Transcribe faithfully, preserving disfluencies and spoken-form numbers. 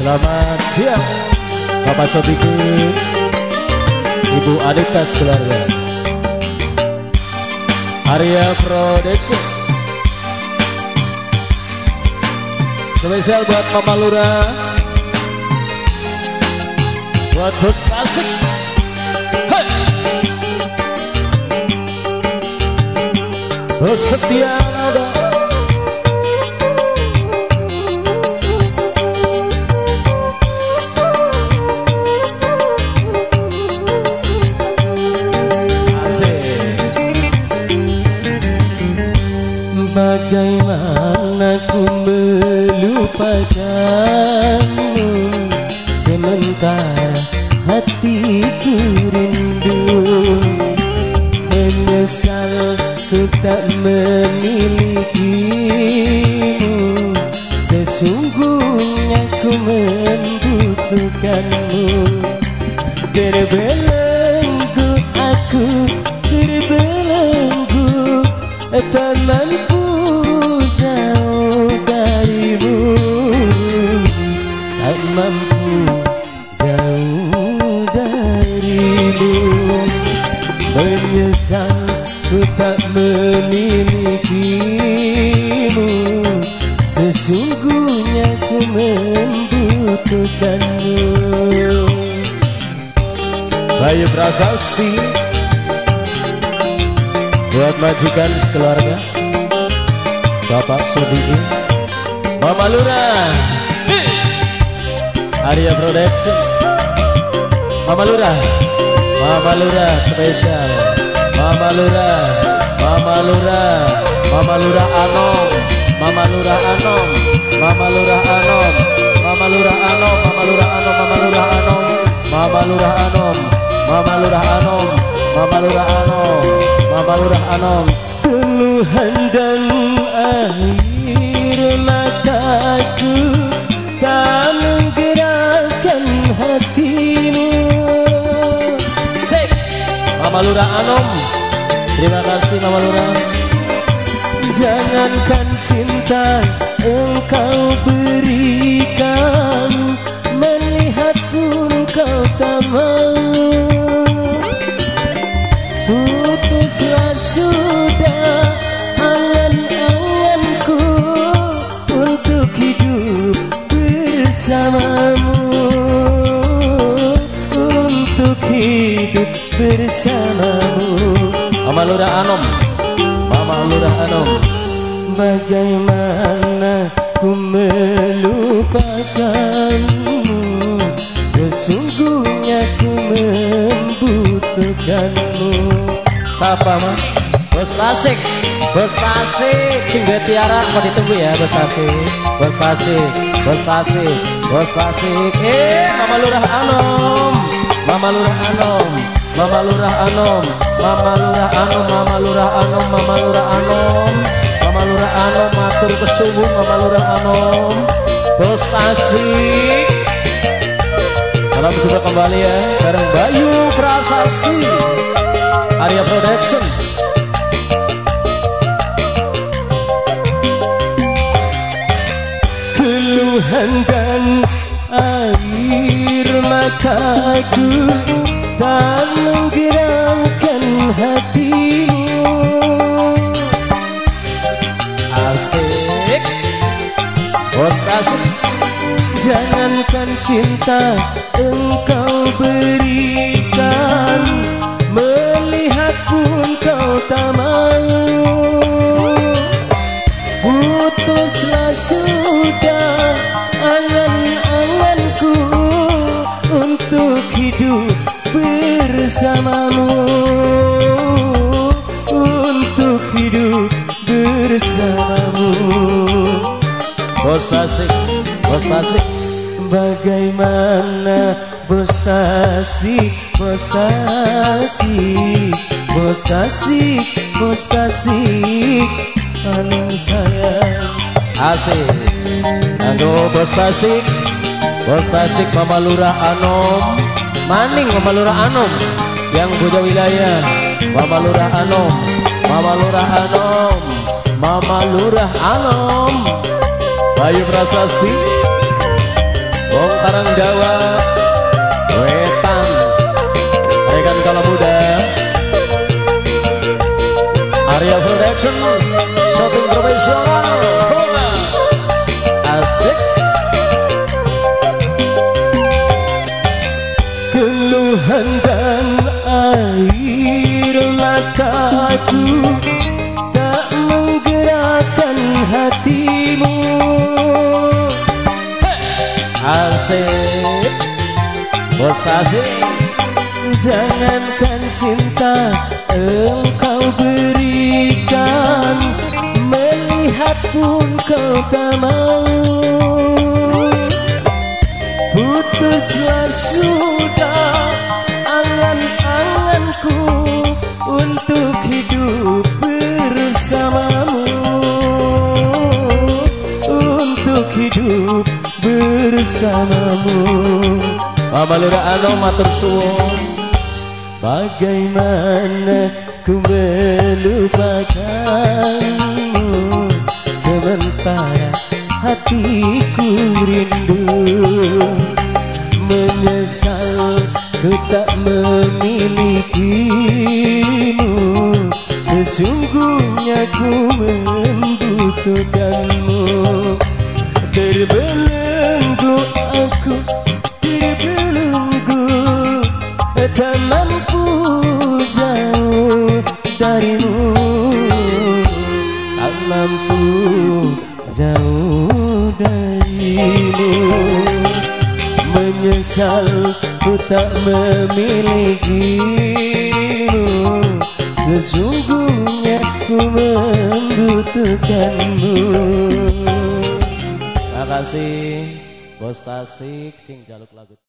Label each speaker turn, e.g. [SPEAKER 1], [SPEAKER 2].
[SPEAKER 1] Selamat siang Bapak Sodiki, Ibu Adita keluarga, Arya Production. Spesial buat Mama Lura, buat Bos Asik, hey! Bos Setia Nada, bagaimana ku melupakanmu, sementara hatiku rindu. Menyesal ku tak memilikimu, sesungguhnya ku membutuhkanmu. Terbelenggu aku, terbelenggu, tak mampu jauh darimu, tak mampu jauh darimu. Menyesal ku tak memilikimu, sesungguhnya ku membutuhkanmu. Bayu Prasasti buat majikan sekeluarga, Bapak Sodiki, Mama Lura, Arya Production. Mama Lura, Mama Lura spesial, Mama Lura, Mama Lura, Mama Lura Anom, Mama Lura Anom, Mama Lura Anom, Mama Lura Anom, Mama Lura Anom, Mama Lura Anom, Mama Lura Anom, Mama Lura Anom, Mama Lura Anom, Mama Lura Anom. Keluhan dan air mataku tak menggerakkan hatimu. Sek, Mama Lura Anom, terima kasih Mama Lura. Jangankan cinta engkau berikan, melihat pun kau tak mau. Putuslah sudah angan-anganku untuk hidup bersamamu, untuk hidup bersamamu. Mama Lura Anom, Mama Lura Anom. Bagaimana ku melupakanmu, sesungguhnya ku membutuhkanmu. Siapa mah? Bos Tasik, Bos Tasik, Cingga Tiara, mau ditunggu ya Bos Tasik, Bos Tasik, Bos Tasik, Bos Tasik. Eh, Mama Lura Anom, Mama Lura Anom, Mama Lura Anom, Mama Lura Anom, Mama Lura Anom, Mama Lura Anom, Mama Lura Anom, matur kesuwun Mama Lura Anom, Bos Tasik. Salam jumpa kembali ya, bareng Bayu Prasasti, Arya Production. Keluhan dan air mataku tak menggerakkan hatimu. Asik, Bos Tasik. Jangankan cinta engkau berikan, melihat pun kau tak mau. Putuslah sudah angan-anganku untuk hidup bersamamu, untuk hidup bersamamu. Bos Tasik, Bos Tasik. Bagaimana Bos Tasik, Bos Tasik, Bos Tasik, Bos Tasik, anu sayang. Asik. Aduh Bos Tasik, Bos Tasik, Mama Lura Anom, Maning Mama Lura Anom, yang punya wilayah Mama Lura Anom, Mama Lura Anom, Mama Lura Anom, Bayu Prasasti. Wong Karangdawa Wetan Rekan Kala Muda Arya Production Shopping Profesional asik. Keluhan dan air mataku tak menggerakkan hatimu. Asik, bos asik. Jangankan cinta engkau berikan, melihat pun kau tak mau. Putuslah sudah angan-anganku untuk hidup bersamamu, untuk hidup bersamamu. Pamalura ano matur suwun. Bagaimana ku melupakanmu sementara hatiku rindu. Menyesal ku tak memilikimu, sesungguhnya ku membutuhkanmu. Terbelenggu aku, terbelenggu, tak mampu jauh darimu, tak mampu jauh darimu. Menyesal ku tak memilikimu, sesungguhnya ku membutuhkanmu. Terima kasih Bos Tasik sing jaluk lagu.